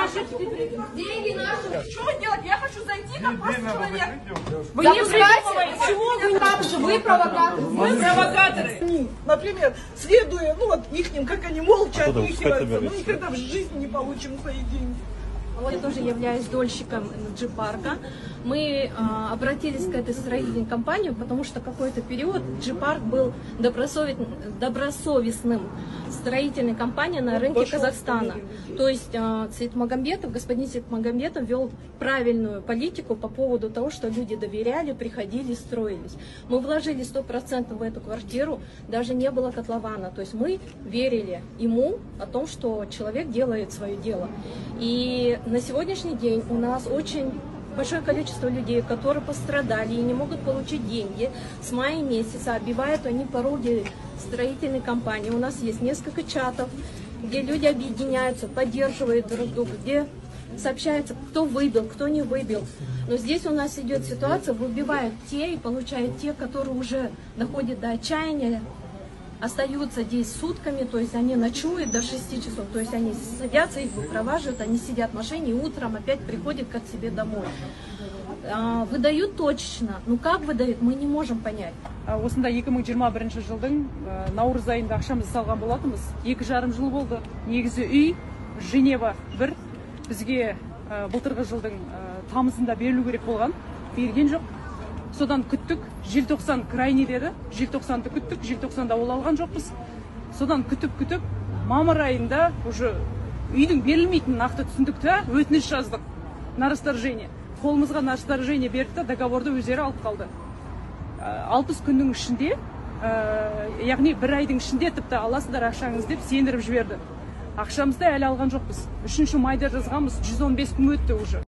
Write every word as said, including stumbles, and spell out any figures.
наши. Деньги наши. Что делать? Я хочу зайти как просто человек. Вы не знаете, почему вы так же? Вы провокаторы. Мы провокаторы. Например, следуя, ну вот ихним, как они молча А отнекиваются, мы никогда в жизни не получим свои деньги. Вот я тоже являюсь дольщиком G-парка. Мы а, обратились к этой строительной компании, потому что какой-то период G-парк был добросовет... добросовестным строительной компанией на рынке Пошел Казахстана. То есть а, Сейтмагамбетов, господин Сейтмагамбетов вел правильную политику по поводу того, что люди доверяли, приходили, строились. Мы вложили сто процентов в эту квартиру, даже не было котлована. То есть мы верили ему о том, что человек делает свое дело. И на сегодняшний день у нас очень большое количество людей, которые пострадали и не могут получить деньги. С мая месяца оббивают они пороги строительной компании. У нас есть несколько чатов, где люди объединяются, поддерживают друг друга, где сообщается, кто выбил, кто не выбил. Но здесь у нас идет ситуация, выбивают те и получают те, которые уже доходят до отчаяния, остаются здесь сутками, то есть они ночуют до шести часов, то есть они садятся, их выпроваживают, они сидят в машине и утром опять приходят как себе домой. А, выдают точечно, ну как выдают, мы не можем понять. Осында екі мың жиырма бірінші жылдың наурыз айында ақшамызды салған болатынбыз. Екі жарым жыл болды. Негізі үй Женева бір бізге былтырғы жылдың тамызында берілу керек болған. Берген жоқ. Содан күттік, желтоқсан крайне деді, желтоқсанды күттік, желтоқсанда ол алған жоқпыз. Содан күтіп-күтіп, мамыр айында уже үйдің берілмейтінін нақты түсіндік та, өтініш жаздық на расторжение. Қолымызға на расторжение берді, договорды өздері алып қалды. алпыс күннің ішінде, яғни бір айдың ішінде тіпті аласыздар ақшаңыз деп сендіріп жіберді. Ақшамызды әлі алған жоқпыз. үшінші майда жазғанбыз, жүз он бес күн өтті уже.